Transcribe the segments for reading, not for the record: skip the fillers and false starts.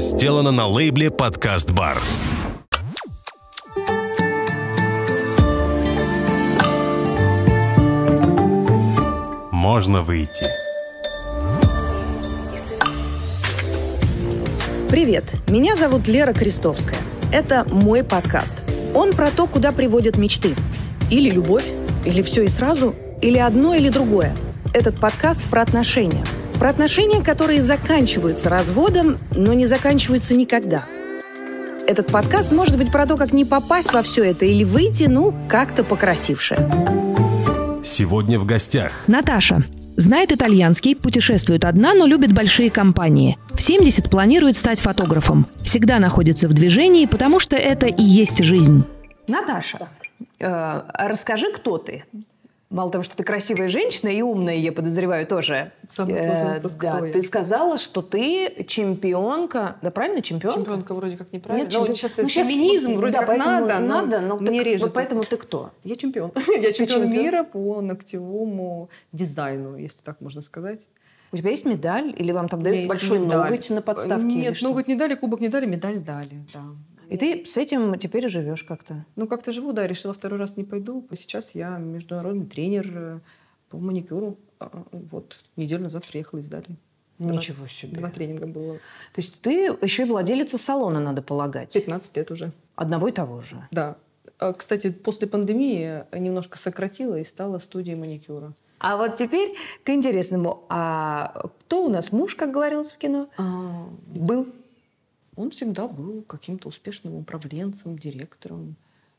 сделано на лейбле «Подкаст Бар». Можно выйти. Привет, меня зовут Лера Крестовская. Это мой подкаст. Он про то, куда приводят мечты. Или любовь, или все и сразу, или одно, или другое. Этот подкаст про отношения. Про отношения, которые заканчиваются разводом, но не заканчиваются никогда. Этот подкаст может быть про то, как не попасть во все это или выйти, как-то покрасивше. Сегодня в гостях Наташа. Знает итальянский, путешествует одна, но любит большие компании. В 70 планирует стать фотографом. Всегда находится в движении, потому что это и есть жизнь. Наташа, расскажи, кто ты? Мало того, что ты красивая женщина и умная, я подозреваю, тоже. Самый сложный вопрос, кто я. Ты сказала, что ты чемпионка. Да, правильно, чемпионка? Чемпионка вроде как неправильно. Нет, сейчас феминизм вроде как надо, но мне режет. Вот поэтому ты кто? Я чемпион. Я чемпион мира по ногтевому дизайну, если так можно сказать. У тебя есть медаль? Или вам там дают большой ноготь на подставке? Нет, ноготь не дали, кубок не дали, медаль дали, да. И ты с этим теперь живешь как-то? Как-то живу, да. Решила второй раз не пойду. Сейчас я международный тренер по маникюру. Вот неделю назад приехала из Дали. Ничего себе. 2 тренинга было. То есть ты еще и владелица салона, надо полагать? 15 лет уже. Одного и того же? Да. Кстати, после пандемии немножко сократила и стала студией маникюра. А вот теперь к интересному. А кто у нас муж, как говорилось в кино? Был? Он всегда был каким-то успешным управленцем, директором.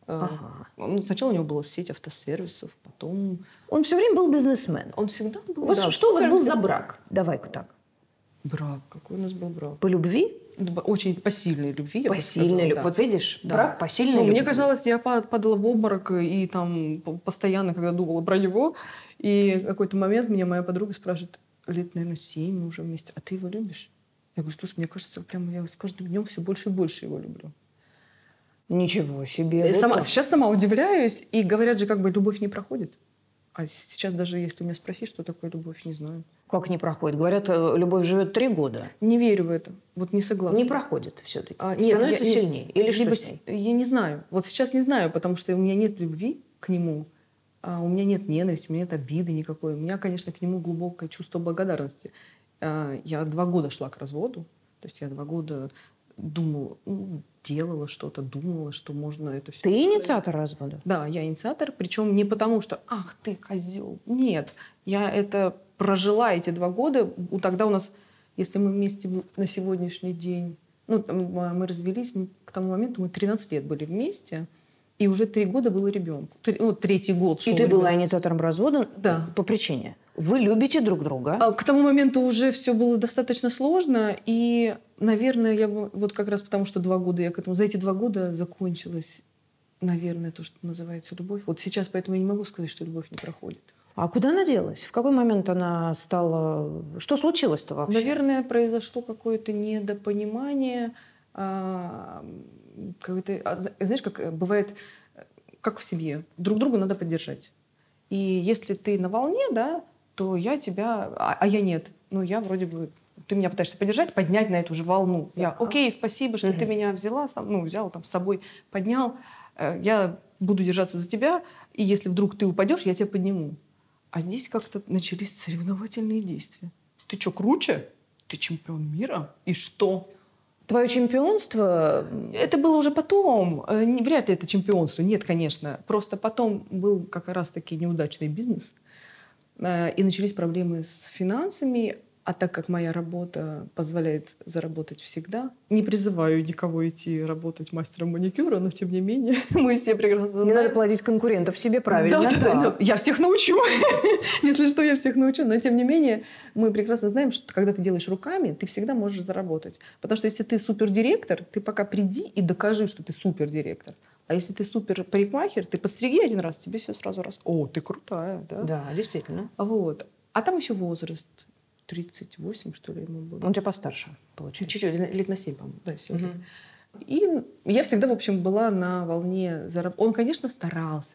Сначала у него была сеть автосервисов, потом... Он все время был бизнесмен. Он всегда был, Что у вас был за брак? Давай-ка так. Брак. Какой у нас был брак? По любви? Очень по сильной любви, по сильной любви. Да. Вот видишь, да. Брак по сильной любви. Мне казалось, я падала в обморок и там постоянно, когда думала про него, и в какой-то момент меня моя подруга спрашивает, лет, наверное, 7 мы уже вместе, а ты его любишь? Я говорю, слушай, мне кажется, прямо я с каждым днем все больше и больше его люблю. Ничего себе. Сейчас сама удивляюсь, и говорят же, любовь не проходит. А сейчас даже если у меня спросить, что такое любовь, не знаю. Как не проходит? Говорят, любовь живет 3 года. Не верю в это. Не согласна. Не проходит все-таки. Нет, становится сильнее. Или что с ней? Я не знаю. Вот сейчас не знаю, потому что у меня нет любви к нему, у меня нет ненависти, у меня нет обиды никакой. У меня, конечно, к нему глубокое чувство благодарности. Я 2 года шла к разводу. То есть я 2 года думала, делала что-то, думала, что можно это все... Ты инициатор развода? Да, я инициатор. Причем не потому, что «ах ты, козел». Нет. Я это прожила эти 2 года. Тогда у нас, если мы вместе на сегодняшний день... мы развелись, к тому моменту мы 13 лет были вместе. И уже 3 года было ребенку. 3-й год шел. И ты была инициатором развода? Да. По причине? Вы любите друг друга? К тому моменту уже все было достаточно сложно. И, наверное, я как раз потому, что 2 года я к этому... За эти 2 года закончилась, наверное, то, что называется любовь. Вот сейчас поэтому я не могу сказать, что любовь не проходит. А куда она делась? В какой момент она стала... Что случилось-то вообще? Наверное, произошло какое-то недопонимание. Знаешь, как бывает, как в семье. Друг друга надо поддержать. И если ты на волне, да, то я тебя... А я нет. Я вроде бы... Ты меня пытаешься поддержать, поднять на эту же волну. Я, окей, спасибо, что ты меня взял с собой, поднял. Я буду держаться за тебя, и если вдруг ты упадешь, я тебя подниму. А здесь как-то начались соревновательные действия. Ты что, круче? Ты чемпион мира? И что? Твое чемпионство... Это было уже потом. Вряд ли это чемпионство. Нет, конечно. Просто потом был как раз-таки неудачный бизнес. И начались проблемы с финансами. А так как моя работа позволяет заработать всегда, не призываю никого идти работать мастером маникюра, но тем не менее мы все прекрасно знаем. Не надо плодить конкурентов себе, правильно. Да. Я всех научу. Если что, я всех научу. Но тем не менее мы прекрасно знаем, что когда ты делаешь руками, ты всегда можешь заработать. Потому что если ты супердиректор, ты пока приди и докажи, что ты супердиректор. А если ты супер парикмахер, ты подстриги 1 раз, тебе все сразу раз. О, ты крутая, да? Да, действительно. Вот. А там еще возраст. 38, что ли, ему было. Он тебя постарше, получается. Чуть-чуть, лет на 7, по-моему. Да, 7 лет. И я всегда, в общем, была на волне заработка. Он, конечно,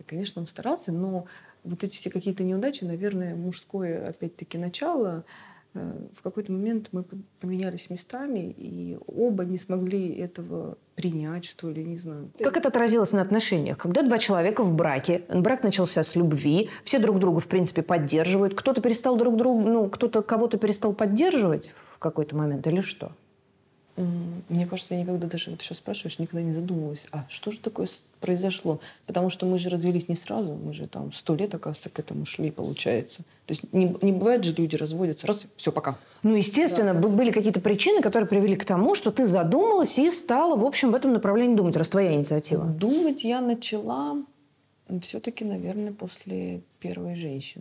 старался, но вот эти все какие-то неудачи, наверное, мужское, опять-таки, начало. в какой-то момент мы поменялись местами, и оба не смогли этого принять, что ли, не знаю. Как это отразилось на отношениях? Когда два человека в браке, брак начался с любви, все друг друга, в принципе, поддерживают, кто-то перестал друг друга, кто-то кого-то перестал поддерживать в какой-то момент или что? Мне кажется, я никогда даже, вот сейчас спрашиваешь, никогда не задумывалась, а что же такое произошло? Потому что мы же развелись не сразу, мы же там 100 лет, оказывается, к этому шли, получается. То есть не бывает же, люди разводятся, раз, все, пока. Ну, естественно, были какие-то причины, которые привели к тому, что ты задумалась и стала, в общем, в этом направлении думать, раз твоя инициатива. Думать я начала все-таки, наверное, после первой женщины.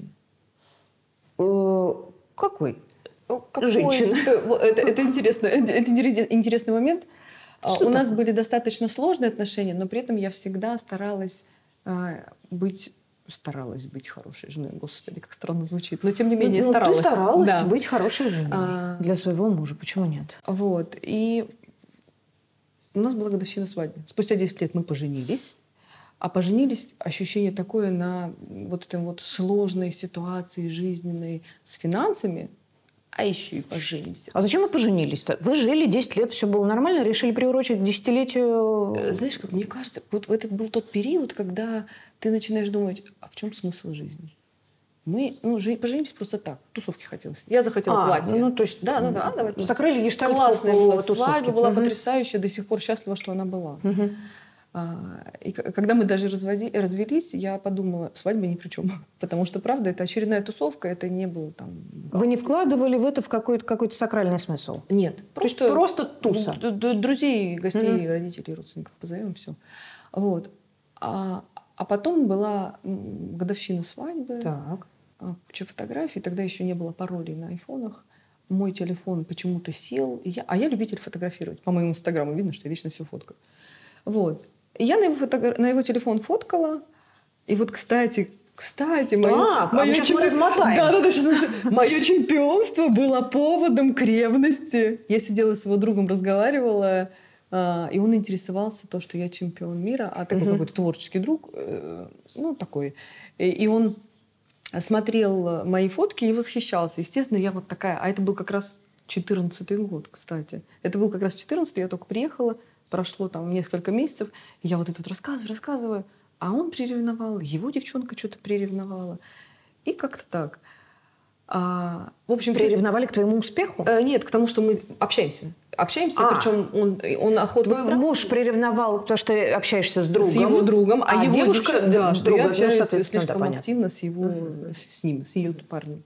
Какой? Женщина. Это интересный момент. У нас были достаточно сложные отношения, но при этом я всегда старалась быть хорошей женой. Господи, как странно звучит. Но тем не менее старалась. Ты старалась быть хорошей женой для своего мужа. Почему нет? Вот. И у нас была годовщина свадьбы. Спустя 10 лет мы поженились. А поженились, ощущение такое на вот этой вот сложной ситуации жизненной с финансами, а еще и поженимся. А зачем вы поженились-то? Вы жили 10 лет, все было нормально, решили приурочить к десятилетию... Знаешь, как мне кажется, вот этот был тот период, когда ты начинаешь думать, а в чем смысл жизни? Мы поженились просто так, тусовки хотелось. Я захотела платье. Ну, то есть, давай. Закрыли гештальт. Классная была свадьба, была потрясающая, до сих пор счастлива, что она была. И когда мы даже развелись, я подумала, свадьба ни при чем. Потому что, правда, это очередная тусовка, это не было там... Вы не вкладывали в это в какой-то сакральный смысл? Нет. Просто туса? Друзей, гостей, родителей, родственников позовем, все. Вот. А потом была годовщина свадьбы, куча фотографий, тогда еще не было паролей на айфонах. Мой телефон почему-то сел. А я любитель фотографировать. По моему инстаграму видно, что я вечно все фоткаю. Вот. И я на его телефон фоткала. И вот, кстати, мое чемпионство было поводом к ревности. Я сидела с его другом, разговаривала, и он интересовался то, что я чемпион мира, а такой какой-то творческий друг, такой. И он смотрел мои фотки и восхищался. Естественно, я вот такая. А это был как раз 14-й год, кстати. Это был как раз 14-й, я только приехала. Прошло там несколько месяцев, и я вот это вот рассказываю, а он приревновал, его девчонка что-то приревновала. И как-то так. В общем, приревновали к твоему успеху? Нет, к тому, что мы общаемся. Причем он охотно спрашивает. Муж приревновал, потому что ты общаешься с другом. С его другом. А его девушка с другом. Я общаюсь слишком активно с ее парнем.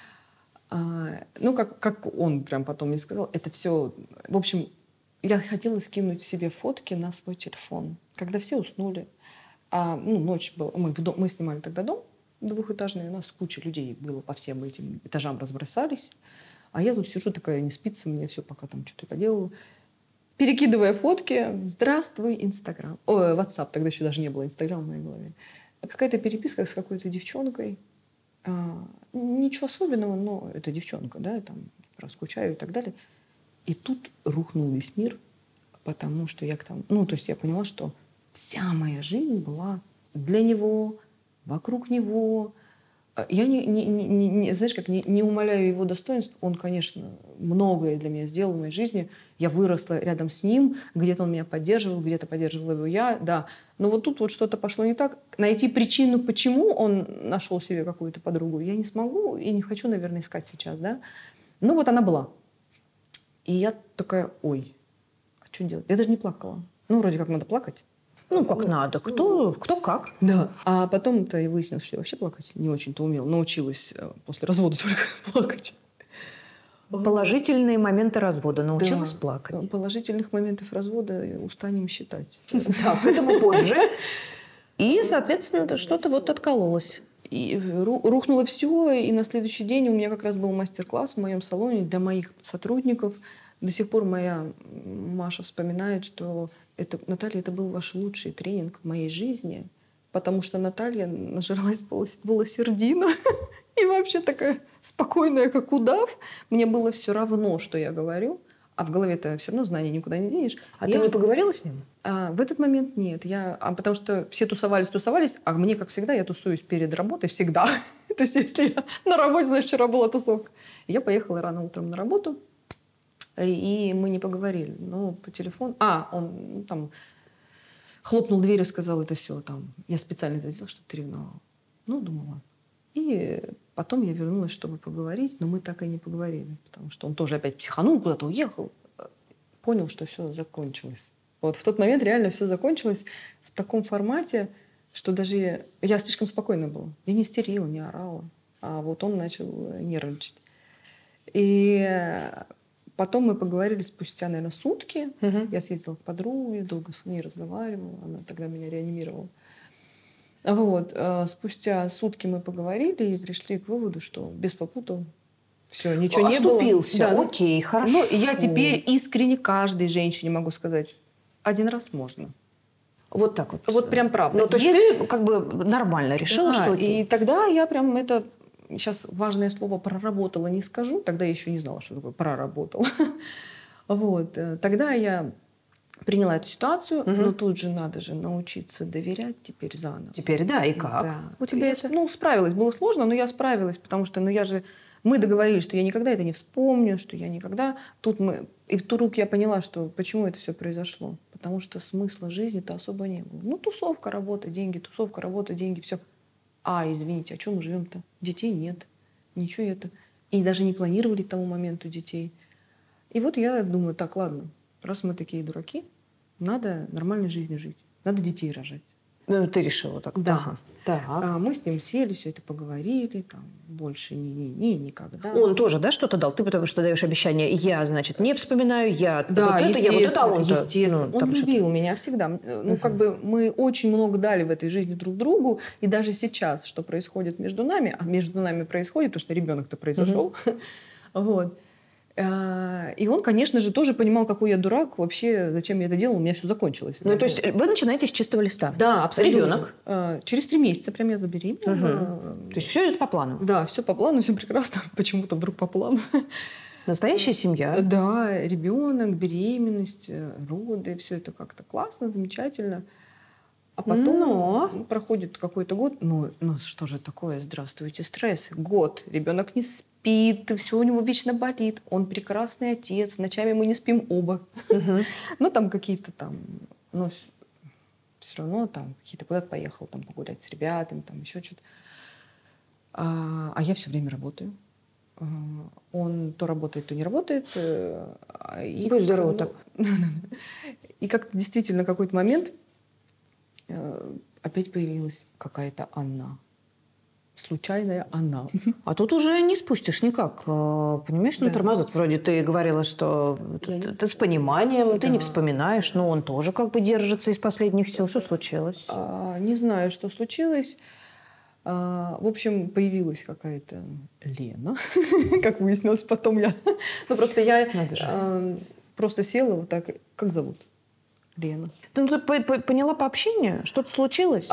Как он прям потом мне сказал, это все... В общем, я хотела скинуть себе фотки на свой телефон, когда все уснули. Ночь была. Мы снимали тогда дом двухэтажный, у нас куча людей было по всем этим этажам разбросались. А я тут сижу такая, не спится мне, все, пока там что-то поделала. Перекидывая фотки, здравствуй, Инстаграм. WhatsApp, тогда еще даже не было Инстаграма в моей голове. Какая-то переписка с какой-то девчонкой. Ничего особенного, но это девчонка, да, там, скучаю и так далее. И тут рухнул весь мир, потому что я поняла, что вся моя жизнь была для него, вокруг него. Я не умаляю его достоинств. Он, конечно, многое для меня сделал в моей жизни. Я выросла рядом с ним, где-то он меня поддерживал, где-то поддерживала его я, да. Но вот тут вот что-то пошло не так. Найти причину, почему он нашел себе какую-то подругу, я не смогу и не хочу, наверное, искать сейчас, да. Ну вот она была. И я такая, ой, а что делать? Я даже не плакала. Вроде как надо плакать. Как надо. Кто как. Да. А потом-то и выяснилось, что я вообще плакать не очень-то умела. Научилась после развода только плакать. Положительные моменты развода. Научилась плакать. Положительных моментов развода устанем считать. Так, к этому позже. И, соответственно, что-то вот откололось. И рухнуло все, и на следующий день у меня как раз был мастер-класс в моем салоне для моих сотрудников. До сих пор моя Маша вспоминает, что Наталья, это был ваш лучший тренинг в моей жизни, потому что Наталья нажралась волосердина и вообще такая спокойная, как удав. Мне было все равно, что я говорю. А в голове-то все равно знания никуда не денешь. Ты не поговорила с ним? В этот момент нет. Потому что все тусовались, а мне, как всегда, я тусуюсь перед работой всегда. То есть, если я на работе, значит, вчера была тусовка. Я поехала рано утром на работу, и мы не поговорили. Но по телефону... Он там хлопнул дверью, сказал, это все. Там, я специально это сделала, чтобы ты ревновала. Думала. И потом я вернулась, чтобы поговорить, но мы так и не поговорили. Потому что он тоже опять психанул, куда-то уехал. Понял, что все закончилось. Вот в тот момент реально все закончилось в таком формате, что даже я слишком спокойна была. Я не истерила, не орала. А вот он начал нервничать. И потом мы поговорили спустя, наверное, сутки. Я съездила к подруге, долго с ней разговаривала. Она тогда меня реанимировала. Вот. Спустя сутки мы поговорили и пришли к выводу, что без попутал. Все, ничего не было. Оступился. Да, окей, хорошо. И я теперь искренне каждой женщине могу сказать, один раз можно. Вот так вот. Вот прям правда. То есть ты как бы нормально решила, что окей. И тогда я прям это... Сейчас важное слово «проработала» не скажу. Тогда я еще не знала, что такое «проработала». Вот. Тогда я приняла эту ситуацию, но тут же надо же научиться доверять теперь заново. Теперь да, и как? Да. У тебя это... справилась. Было сложно, но я справилась, потому что мы договорились, что я никогда это не вспомню, что я никогда... И вдруг я поняла, что почему это все произошло. Потому что смысла жизни-то особо не было. Тусовка, работа, деньги, тусовка, работа, деньги, все. Извините, а чем мы живем-то? Детей нет. Ничего это. И даже не планировали к тому моменту детей. И вот я думаю, так, ладно, раз мы такие дураки, надо нормальной жизнью жить. Надо детей рожать. Ты решила так? Да. Ага. Так. Мы с ним сели, все это поговорили, там, больше никогда. Он тоже, да, что-то дал? Ты потому что даешь обещание, я, значит, не вспоминаю, я да, вот это, я вот это, а он-то... естественно. Он любил меня всегда. Как бы мы очень много дали в этой жизни друг другу, и даже сейчас, что происходит между нами, а между нами происходит, потому что ребенок-то произошел, вот. И он, конечно же, тоже понимал, какой я дурак, вообще, зачем я это делала, у меня все закончилось. То есть вы начинаете с чистого листа? Да, абсолютно. Ребенок? Через 3 месяца прям я забеременела. То есть все идет по плану? Да, все по плану, все прекрасно. Почему-то вдруг по плану. Настоящая семья? Да, ребенок, беременность, роды, все это как-то классно, замечательно. А потом проходит какой-то год. Что же такое? Здравствуйте, стресс. Год. Ребенок не спит, все у него вечно болит. Он прекрасный отец. Ночами мы не спим оба. Там какие-то там... все равно там какие-то куда-то поехал там погулять с ребятами, там еще что-то. А я все время работаю. Он то работает, то не работает. Будь здорова так. И как-то действительно какой-то момент опять появилась какая-то Анна. Случайная Анна. А тут уже не спустишь никак. Понимаешь, на тормозот. Вроде ты говорила, что ты с пониманием, ты не вспоминаешь, но он тоже как бы держится из последних сил. Что случилось? Не знаю, что случилось. В общем, появилась какая-то Лена. Как выяснилось потом я. Просто я просто села вот так. Как зовут? Лена. Ты поняла по общению? Что-то случилось?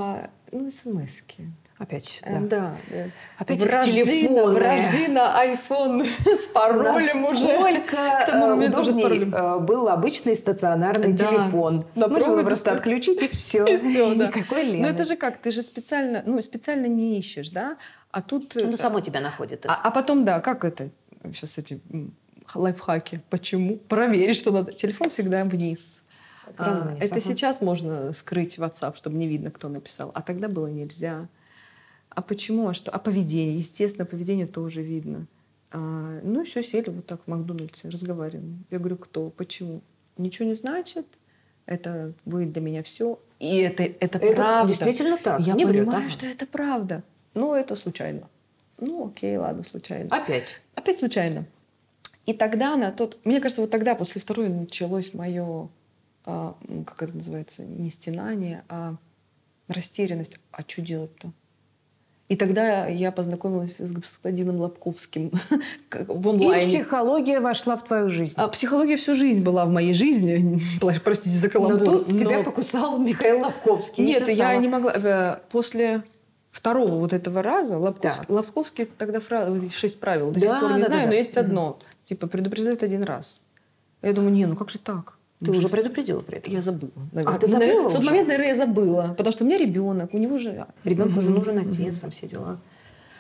СМС-ки. Опять, да. Опять телефон. Вражина, айфон с паролем уже. К тому моменту уже с паролем. Был обычный стационарный телефон. Нужно просто отключить, и все. Никакой Лены. Это же как? Ты же специально не ищешь, да? А тут... само тебя находит. А потом, да, как это? Сейчас эти лайфхаки. Почему? Проверить, что надо. Телефон всегда вниз. Это сейчас можно скрыть WhatsApp, чтобы не видно, кто написал. А тогда было нельзя. А почему? А что? А поведение? Естественно, поведение тоже видно. Все, сели вот так в Макдональдсе, разговариваем. Я говорю, кто? Почему? Ничего не значит. Это вы для меня все. И это правда. Действительно так. Я понимаю, что это правда. Это случайно. Окей, ладно, случайно. Опять случайно. И тогда мне кажется, вот тогда, после второй, началось мое... как это называется, не стенание, а растерянность. А что делать-то? И тогда я познакомилась с господином Лобковским в онлайне. И психология вошла в твою жизнь. Психология всю жизнь была в моей жизни. Простите за каламбур. Но тут тебя покусал Михаил Лобковский. Нет, я не могла. После второго вот этого раза Лобковский тогда 6 правил. До сих пор не знаю, но есть одно. Предупреждают 1 раз. Я думаю, как же так? Ты уже предупредила при этом? Я забыла. Ты забыла в тот момент, наверное, я забыла. Потому что у меня ребенок, у него же... Ребенку же нужен отец, там все дела.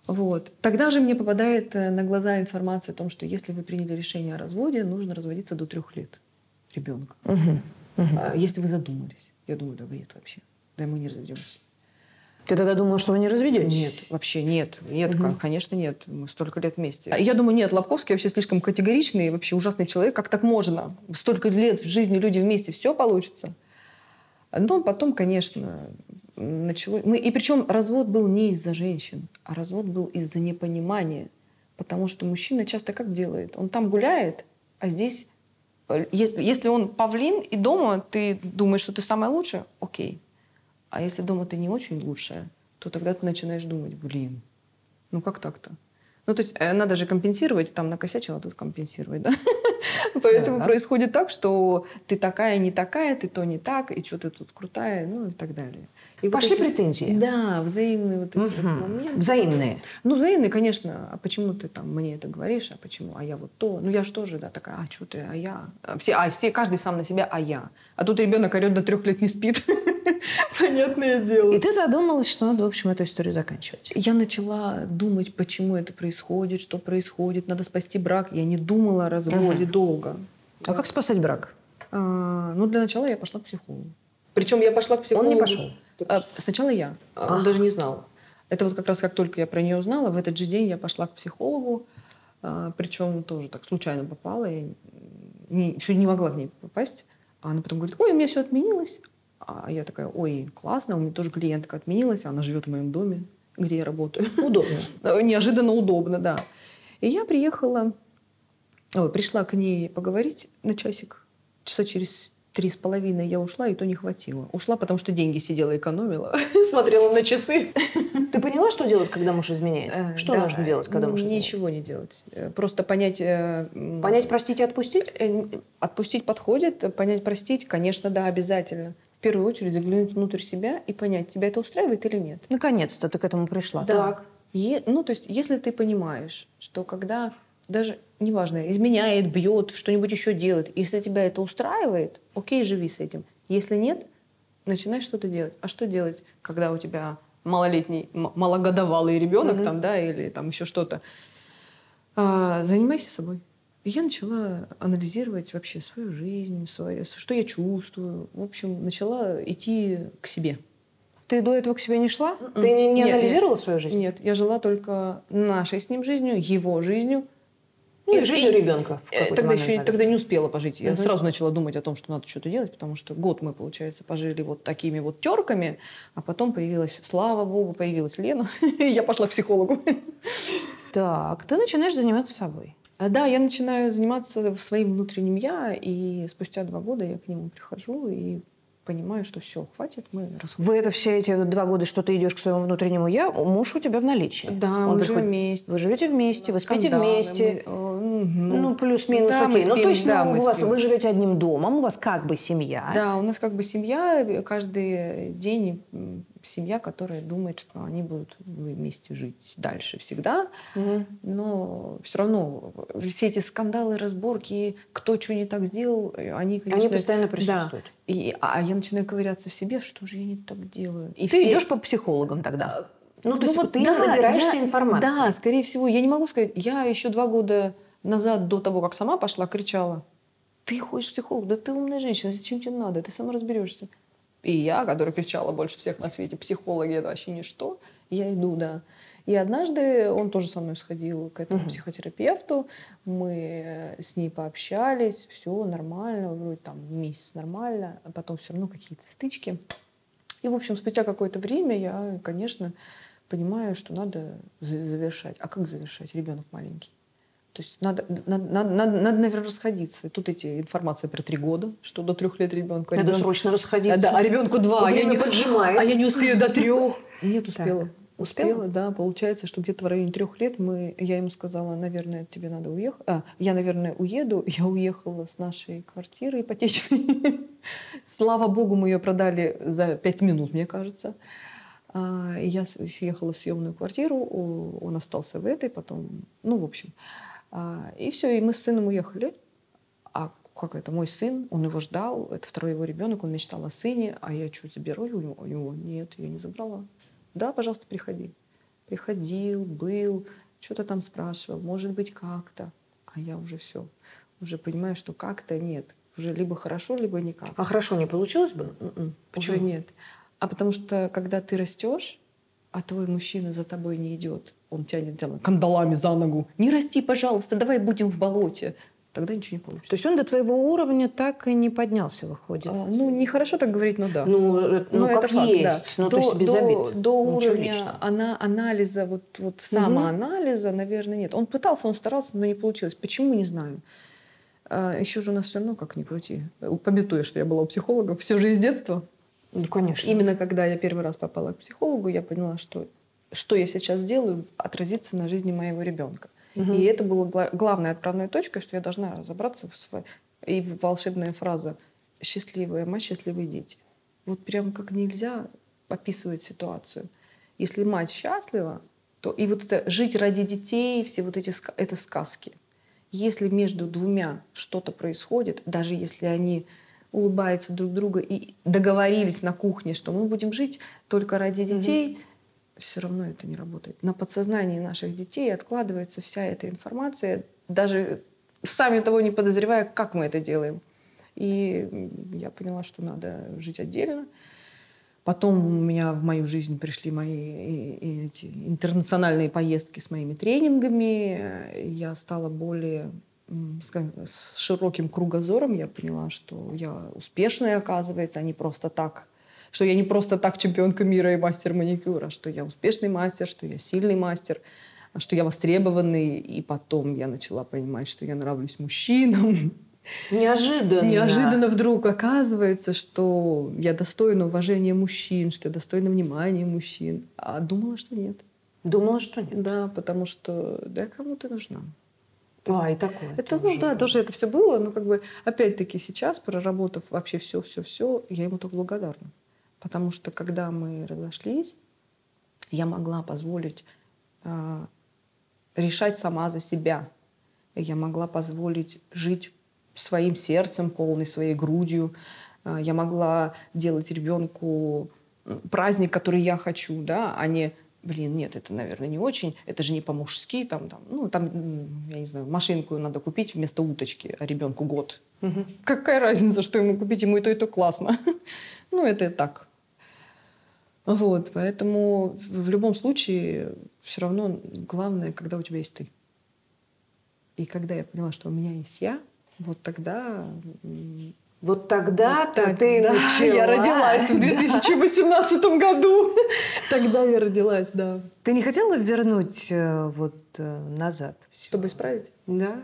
Вот. Тогда же мне попадает на глаза информация о том, что если вы приняли решение о разводе, нужно разводиться до 3 лет ребенка. Если вы задумались. Я думаю, да бред вообще. Да мы не разведемся. Ты тогда думала, что вы не разведетесь? Нет, вообще нет. Нет, конечно, нет. Мы столько лет вместе. Я думаю, нет, Лобковский вообще слишком категоричный, вообще ужасный человек. Как так можно? Столько лет в жизни люди вместе, все получится. Но потом, конечно, началось... И причем развод был не из-за женщин, а развод был из-за непонимания. Потому что мужчина часто как делает? Он там гуляет, а здесь... Если он павлин, и дома ты думаешь, что ты самая лучшая, окей. А если дома ты не очень лучшая, то тогда ты начинаешь думать, блин, ну как так-то? Ну, то есть надо же компенсировать, там накосячила, тут компенсировать, да? Поэтому происходит так, что ты такая, не такая, ты то не так, и что ты тут крутая, ну и так далее. И пошли претензии? Да, взаимные вот эти моменты. Взаимные? Ну, взаимные, конечно. А почему ты там мне это говоришь, а почему? А я вот то. Ну, я же тоже, да, такая, а что ты, а я? Все, каждый сам на себя, а я. А тут ребенок орет, до 3 лет не спит. Понятное дело. И ты задумалась, что надо, в общем, эту историю заканчивать. Я начала думать, почему это происходит, что происходит. Надо спасти брак. Я не думала о разводе долго. А как спасать брак? Ну, для начала я пошла к психологу. Причем я пошла к психологу. Он не пошел? Сначала я. Он даже не знал. Это вот как раз как только я про нее узнала, в этот же день я пошла к психологу. Причем тоже так случайно попала. Я еще не могла к ней попасть. А она потом говорит, ой, у меня все отменилось. А я такая, ой, классно, у меня тоже клиентка отменилась. Она живет в моем доме, где я работаю. Удобно. Неожиданно удобно, да. И я пришла к ней поговорить на часик. Часа через 3,5 я ушла, и то не хватило. Ушла, потому что деньги сидела, экономила. Смотрела на часы. Ты поняла, что делать, когда муж изменяет? Что нужно делать, когда муж изменяет? Ничего не делать. Просто понять... Понять, простить и отпустить? Отпустить подходит. Понять, простить, конечно, да, обязательно. В первую очередь заглянуть внутрь себя и понять, тебя это устраивает или нет. Наконец-то ты к этому пришла. Да. Так. То есть, если ты понимаешь, что когда даже, неважно, изменяет, бьет, что-нибудь еще делает, если тебя это устраивает, окей, живи с этим. Если нет, начинай что-то делать. А что делать, когда у тебя малолетний, малогодовалый ребенок там, да, или там еще что-то? Занимайся собой. И я начала анализировать вообще свою жизнь, что я чувствую. В общем, начала идти к себе. Ты до этого к себе не шла? Ты не анализировала свою жизнь? Нет, я жила только нашей с ним жизнью, его жизнью. И жизнью ребенка. Тогда не успела пожить. Я сразу начала думать о том, что надо что-то делать, потому что год мы, получается, пожили вот такими вот терками, а потом появилась, слава богу, появилась Лена, и я пошла к психологу. Так, ты начинаешь заниматься собой. Да, я начинаю заниматься своим внутренним я, и спустя 2 года я к нему прихожу и понимаю, что все, хватит, мы расходимся. Вы это все эти 2 года, что ты идешь к своему внутреннему я, муж у тебя в наличии? Да, мы живем вместе. Вы живете вместе, вы спите вместе. Ну, плюс-минус, да, окей. то есть вы живете одним домом, у вас как бы семья. Да, у нас как бы семья, каждый день семья, которая думает, что они будут вместе жить дальше всегда. Но все равно все эти скандалы, разборки, кто что не так сделал, они, конечно... Они постоянно присутствуют. Да. А я начинаю ковыряться в себе, что же я не так делаю. И ты идешь по психологам тогда? То есть ты набираешься информации? Да, скорее всего. Я не могу сказать. Я еще 2 года назад, до того, как сама пошла, кричала: ты ходишь к психологу, да ты умная женщина, зачем тебе надо, ты сама разберешься. И я, которая кричала больше всех на свете, психологи — это вообще ничто, я иду, да. И однажды он тоже со мной сходил к этому психотерапевту, мы с ней пообщались, все нормально, вроде там месяц нормально, а потом все равно какие-то стычки. И, в общем, спустя какое-то время я, конечно, понимаю, что надо завершать. А как завершать? Ребенок маленький. То есть надо, наверное, расходиться. Тут информация про 3 года, что до 3 лет ребенку. Надо срочно расходиться. Да, а ребенку 2. Время поджимает. А я не успею до 3. Нет, успела. Так. Успела, да. Получается, что где-то в районе 3 лет я ему сказала: наверное, тебе надо уехать. Я, наверное, уеду. Я уехала с нашей квартиры ипотечной. Слава богу, мы ее продали за 5 минут, мне кажется. И я съехала в съемную квартиру, он остался в этой, потом, в общем. И все, и мы с сыном уехали. А как это? Мой сын, он его ждал, это 2-й его ребенок, он мечтал о сыне, а я что, заберу у него? Нет, я не забрала. Да, пожалуйста, приходи. Приходил, был, что-то там спрашивал, может быть, как-то. А я уже все. Уже понимаю, что как-то нет. Уже либо хорошо, либо никак. А хорошо не получилось бы? Уже нет. А потому что, когда ты растешь, а твой мужчина за тобой не идет, он тянет тебя кандалами за ногу. Не расти, пожалуйста, давай будем в болоте. Тогда ничего не получится. То есть он до твоего уровня так и не поднялся, выходит? Ну, нехорошо так говорить, но да. Ну, это как факт, есть. да. Ну, то есть без обид. До Ну, ничего уровня личного. анализа, вот самоанализа, наверное, нет. Он пытался, он старался, но не получилось. Почему, не знаю. Еще же у нас все равно, как ни крути. Памятуя, что я была у психолога все же из детства. Ну, конечно. Именно когда я первый раз попала к психологу, я поняла, что я сейчас делаю, отразится на жизни моего ребенка. И это было главной отправной точкой, что я должна разобраться и волшебная фраза «счастливая мать, счастливые дети». Вот прям как нельзя описывать ситуацию. Если мать счастлива, то и вот это жить ради детей, все вот эти это сказки. Если между двумя что-то происходит, даже если они улыбаются друг другу и договорились на кухне, что мы будем жить только ради детей, все равно это не работает. На подсознании наших детей откладывается вся эта информация, даже сами того не подозревая, как мы это делаем. И я поняла, что надо жить отдельно. Потом у меня в мою жизнь пришли мои эти интернациональные поездки с моими тренингами. Я стала более, скажем, с широким кругозором. Я поняла, что я успешная, оказывается, а не просто так. Что я не просто так чемпионка мира и мастер маникюра, что я успешный мастер, что я сильный мастер, что я востребованный. И потом я начала понимать, что я нравлюсь мужчинам. Неожиданно вдруг оказывается, что я достойна уважения мужчин, что я достойна внимания мужчин. А думала, что нет. Думала, что нет? Да, потому что кому ты нужна. И такое. Это, тоже это все было, но как бы опять-таки сейчас, проработав вообще все, я ему только благодарна. Потому что когда мы разошлись, я могла позволить решать сама за себя. Я могла позволить жить своим сердцем, полной своей грудью. Я могла делать ребенку праздник, который я хочу, да, а не, нет, это, наверное, не очень, это же не по-мужски, там, я не знаю, машинку надо купить вместо уточки, а ребенку год. Какая разница, что ему купить, ему и то классно. Это так. Вот, поэтому в любом случае все равно главное, когда у тебя есть ты. И когда я поняла, что у меня есть я, вот тогда ты начала. Я родилась в 2018 году. Тогда я родилась, да. Ты не хотела вернуть назад все? Чтобы исправить? Да.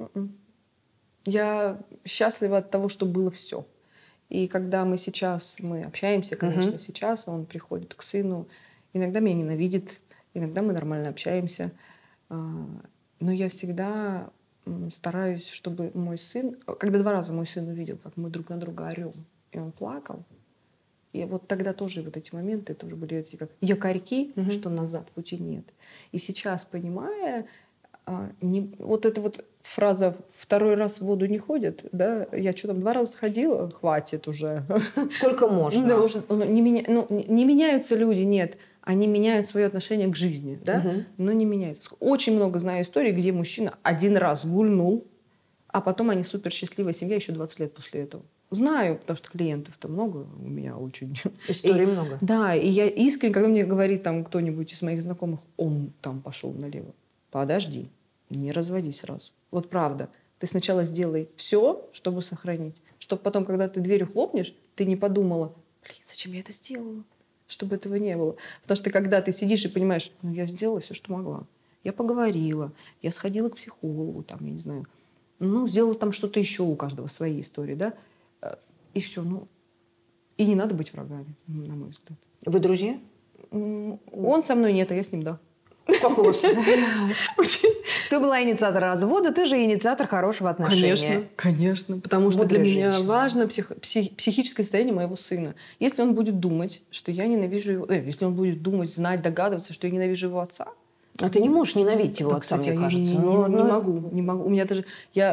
Я счастлива от того, что было все. И когда мы общаемся, конечно, сейчас он приходит к сыну, иногда меня ненавидит, иногда мы нормально общаемся, но я всегда стараюсь, чтобы мой сын... Когда 2 раза мой сын увидел, как мы друг на друга орем, и он плакал, и вот тогда тоже вот эти моменты тоже были эти как якорьки, что назад пути нет. И сейчас, понимая, вот эта вот фраза «второй раз в воду не ходит», да, я что там 2 раза сходила, хватит уже. Сколько можно? Да, уже, не меняются люди, нет. Они меняют свое отношение к жизни, да, но не меняются. Очень много знаю историй, где мужчина 1 раз гульнул, а потом они супер счастливая семья еще 20 лет после этого. Знаю, потому что клиентов-то много у меня очень. Историй много. Да, и я искренне, когда мне говорит там кто-нибудь из моих знакомых, он там пошел налево. Подожди, не разводи сразу. Вот правда. Ты сначала сделай все, чтобы сохранить. Чтобы потом, когда ты дверью хлопнешь, ты не подумала, зачем я это сделала? Чтобы этого не было. Потому что когда ты сидишь и понимаешь, я сделала все, что могла. Я поговорила, я сходила к психологу, там, я не знаю. Сделала там что-то еще, у каждого свои истории, да. И все, и не надо быть врагами, на мой взгляд. Вы друзья? Он со мной нет, а я с ним, да. Как у вас? Ты была инициатором развода, ты же инициатор хорошего отношения. Конечно. Потому что для меня важно психическое состояние моего сына. Если он будет думать, что я ненавижу его... Если он будет думать, знать, догадываться, что я ненавижу его отца... А ты не можешь ненавидеть его отца, мне кажется. Не могу. У меня даже...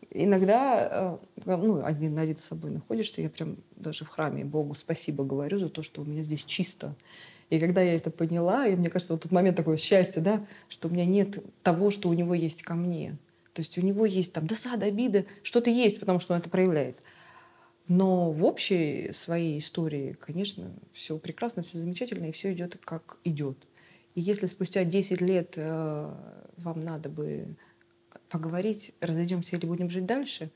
иногда, ну, один на один с собой находишься, я прям даже в храме Богу спасибо говорю за то, что у меня здесь чисто. И когда я это поняла, и мне кажется, вот тот момент такого счастья, да, что у меня нет того, что у него есть ко мне. То есть у него есть там досада, обида, что-то есть, потому что он это проявляет. Но в общей своей истории, конечно, все прекрасно, все замечательно, и все идет как идет. И если спустя 10 лет вам надо бы поговорить, разойдемся или будем жить дальше,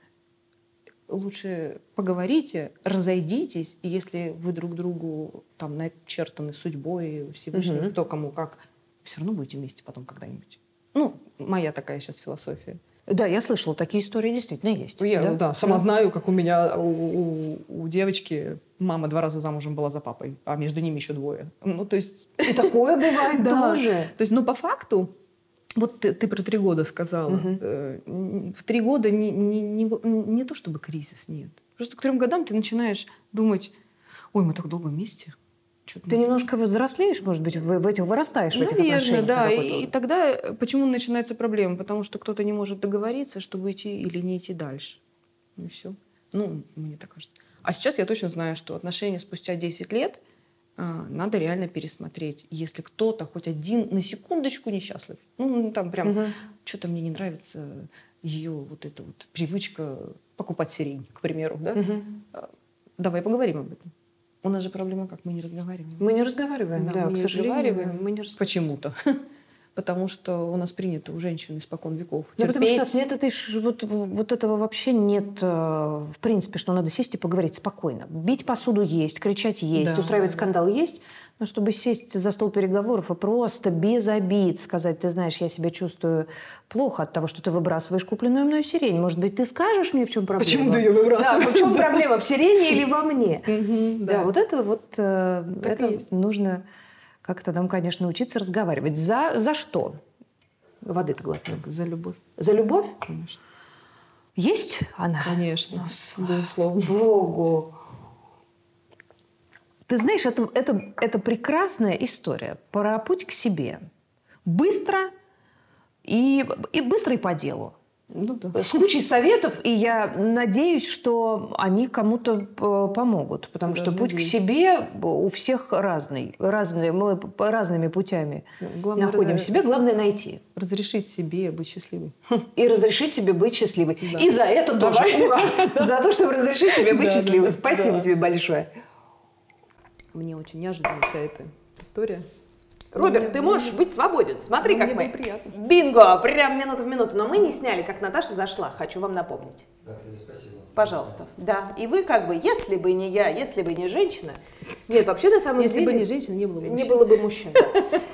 лучше поговорите, разойдитесь, и если вы друг другу там начертаны судьбой, Всевышним, кто кому как, все равно будете вместе потом когда-нибудь. Ну, моя такая сейчас философия. Да, я слышала, такие истории действительно есть. Я сама знаю, как у меня, у девочки мама 2 раза замужем была за папой, а между ними еще 2. Ну, то есть... И такое бывает тоже. То есть, но по факту, вот ты про 3 года сказала. В 3 года не то чтобы кризис, нет. Просто к 3 годам ты начинаешь думать, ой, мы так долго вместе. Ты немножко взрослеешь, может быть, вырастаешь в этих отношениях. Наверное, да. И тогда почему начинается проблема? Потому что кто-то не может договориться, чтобы идти или не идти дальше. И все. Ну, мне так кажется. А сейчас я точно знаю, что отношения спустя 10 лет надо реально пересмотреть. Если кто-то хоть один на секундочку несчастлив, ну, там прям что-то мне не нравится, ее вот эта вот привычка покупать сирень, к примеру, да? Давай поговорим об этом. У нас же проблема как? Мы не разговариваем. Мы не разговариваем, да, мы к не сожалению. разговариваем. Почему-то. Потому что у нас принято у женщин испокон веков терпеть. Потому что нет вот этого вообще нет, в принципе, что надо сесть и поговорить спокойно. Бить посуду есть, кричать есть, устраивать скандал есть. Но чтобы сесть за стол переговоров и просто без обид сказать, ты знаешь, я себя чувствую плохо от того, что ты выбрасываешь купленную мною сирень. Может быть, ты скажешь мне, в чем проблема? Почему ты ее выбрасываешь? Да, в чем проблема, в сирене или во мне? Да, вот это нужно как-то нам, конечно, учиться разговаривать. За что? Воды-то глотнем. За любовь. За любовь? Конечно. Есть она? Конечно. Безусловно. Богу. Ты знаешь, это прекрасная история про путь к себе. Быстро и по делу. Ну, да. С кучей советов, и я надеюсь, что они кому-то помогут. Потому что путь к себе у всех разный. Мы разными путями находим себя. Главное найти. Разрешить себе быть счастливой. И разрешить себе быть счастливой. Да. И за это тоже ура! За то, чтобы разрешить себе быть счастливой. Спасибо тебе большое. Мне очень неожиданно вся эта история. Роберт, ты можешь быть свободен. Смотри, как мы. Приятно. Бинго! Прям минута в минуту. Но мы не сняли, как Наташа зашла. Хочу вам напомнить. Да, кстати, спасибо. Пожалуйста. Да. И вы как бы, если бы не я, если бы не женщина... Нет, вообще на самом деле... Если бы не женщина, не было бы мужчин. Не было бы мужчин, да.